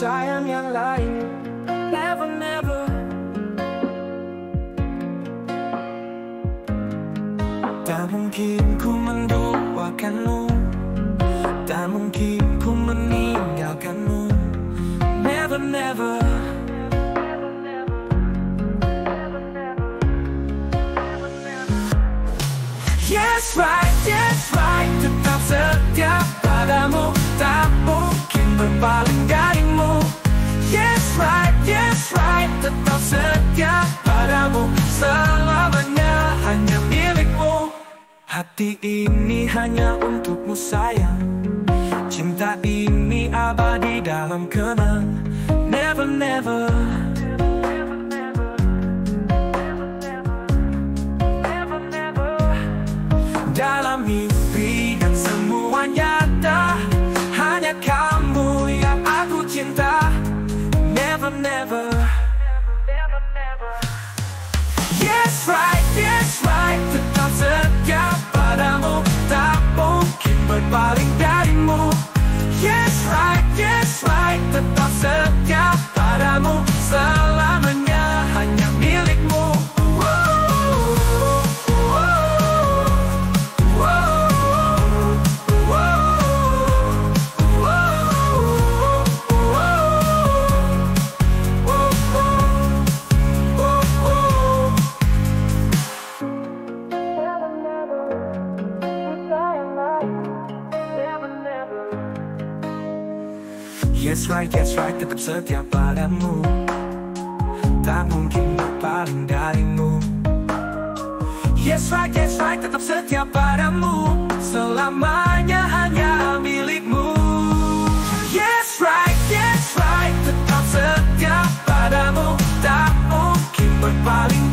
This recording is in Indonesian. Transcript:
sayang yang lain. Never, never. Tak mungkin ku menduakanmu, tak mungkin ku meninggalkanmu. Never, never. Yes right, tetap setia padamu, tak mungkin berpaling darimu. Yes right, tetap setia padamu, selamanya hanya milikmu. Hati ini hanya untukmu sayang, cinta ini abadi dalam kenang. Never, never. Dalam mimpi dan semua nyata, hanya kamu yang aku cinta. Never, never. Yes right, tetap setia padamu, tak mungkin berpaling darimu. Yes right, tetap setia padamu, selamanya hanya milikmu. Yes right, tetap setia padamu, tak mungkin berpaling darimu. Yes right, tetap setia padamu, selamanya hanya milikmu. Yes right, tetap setia padamu, tak mungkin berpaling